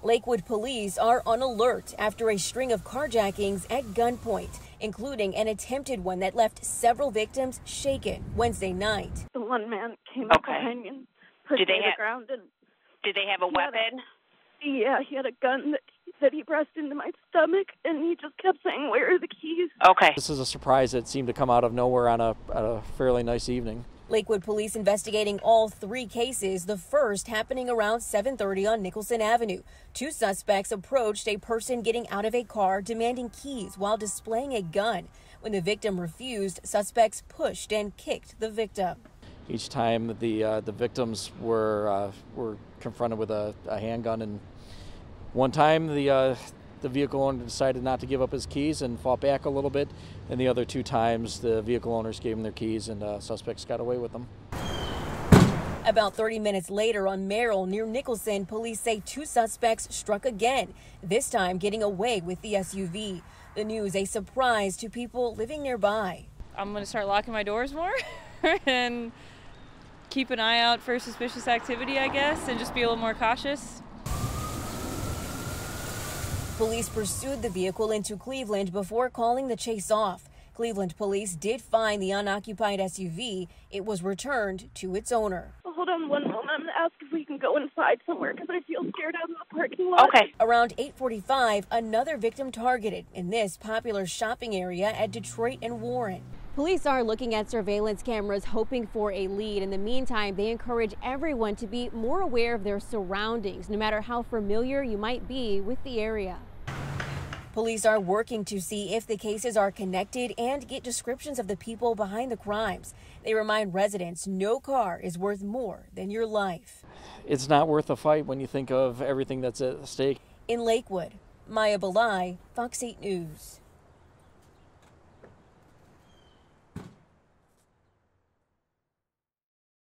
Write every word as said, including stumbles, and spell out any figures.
Lakewood police are on alert after a string of carjackings at gunpoint, including an attempted one that left several victims shaken Wednesday night. The one man came up Okay. behind me and pushed Did me they to have- the ground. And Did they have a he had weapon? A, yeah, he had a gun that, that he pressed into my stomach, and he just kept saying, "Where are the keys?" Okay. This is a surprise that seemed to come out of nowhere on a, on a fairly nice evening. Lakewood police investigating all three cases, the first happening around seven thirty on Nicholson Avenue. Two suspects approached a person getting out of a car demanding keys while displaying a gun. When the victim refused, suspects pushed and kicked the victim. Each time the uh, the victims were uh, were confronted with a, a handgun, and one time the uh, the vehicle owner decided not to give up his keys and fought back a little bit, and the other two times the vehicle owners gave him their keys and uh, suspects got away with them. About thirty minutes later on Merrill near Nicholson, police say two suspects struck again, this time getting away with the S U V. The news a surprise to people living nearby. I'm going to start locking my doors more and keep an eye out for suspicious activity, I guess, and just be a little more cautious. Police pursued the vehicle into Cleveland before calling the chase off. Cleveland police did find the unoccupied S U V. It was returned to its owner. Hold on one moment. I'm going to ask if we can go inside somewhere because I feel scared out in the parking lot. Okay. Around eight forty-five, another victim targeted in this popular shopping area at Detroit and Warren. Police are looking at surveillance cameras, hoping for a lead. In the meantime, they encourage everyone to be more aware of their surroundings, no matter how familiar you might be with the area. Police are working to see if the cases are connected and get descriptions of the people behind the crimes. They remind residents no car is worth more than your life. It's not worth a fight when you think of everything that's at stake. In Lakewood, Maya Belai, Fox eight News.